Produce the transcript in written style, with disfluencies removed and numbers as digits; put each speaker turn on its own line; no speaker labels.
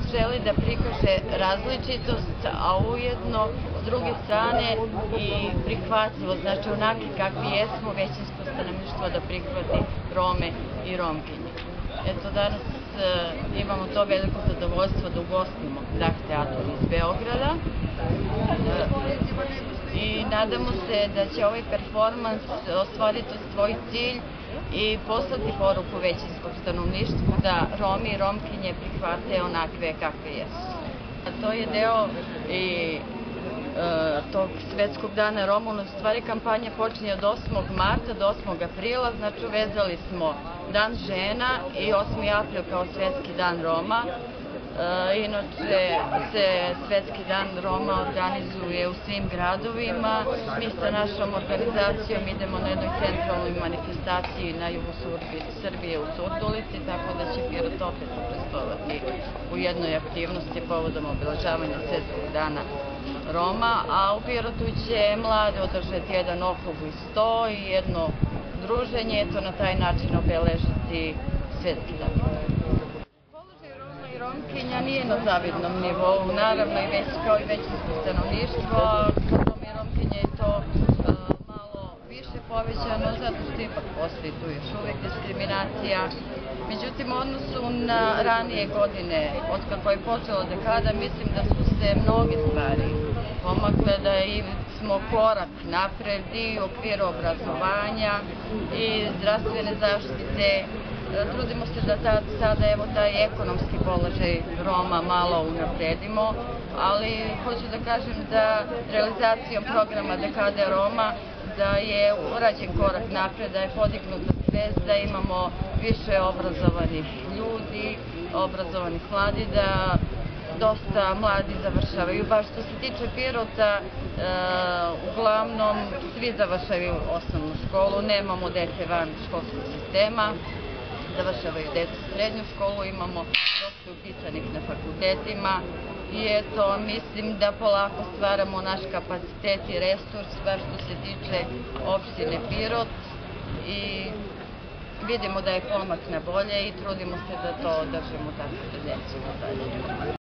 želi da prikaže različitost, a ujedno s druge strane i prihvatljivost, znači onaki kakvi jesmo, većinsko stanovništvo da prihvati Rome i Romkinje. Eto, danas imamo to veliko zadovoljstvo da ugostimo Dah teatar iz Beograda i nadamo se da će ovaj performans ostvariti svoj cilj i poslati poruku većinskom stanovništvu da Romi i Romkinje prihvate onakve kakve jesu. To je deo i tog Svetskog dana Roma. U stvari kampanja počinje od 8. marta do 8. aprila, znači uvezali smo Dan žena i 8. april kao Svetski dan Roma. Inače se Svetski dan Roma organizuje u svim gradovima. Mi sa našom organizacijom idemo na jednoj centralnoj manifestaciji na jugu Srbije u Surdulici, tako da će Pirot opet učestvovati u jednoj aktivnosti povodom obeležavanja Svetskog dana Roma, a u Pirotu će mlade održati jedan okrugli sto i jedno druženje, eto na taj način obeležiti Svetski dan. Romkinja nije na zavidnom nivou, naravno i već kao i većinsko stanovništvo, kod Roma i Romkinja je to malo više povećano, zato što ipak postoji tu još uvek diskriminacija. Međutim, u odnosu na ranije godine, od kako je počela dekada, mislim da su se mnoge stvari pomakle, da smo korak napred i u okviru obrazovanja i zdravstvene zaštite. Trudimo se da sada evo taj ekonomski položaj Roma malo unapredimo, ali hoću da kažem da realizacijom programa Dekade Roma da je urađen korak napred, da je podignuta svest, da imamo više obrazovanih ljudi, obrazovanih mladi, da dosta mladi završavaju. Baš što se tiče Pirota, uglavnom svi završavaju osnovnu školu, nemamo dece van školskog sistema, završavaju decu srednju školu, imamo dosta upisanih na fakultetima i eto, mislim da polako stvaramo naš kapacitet i resurs, baš što se tiče opštine Pirot i vidimo da je pomak na bolje i trudimo se da to održimo tako da nećemo dalje.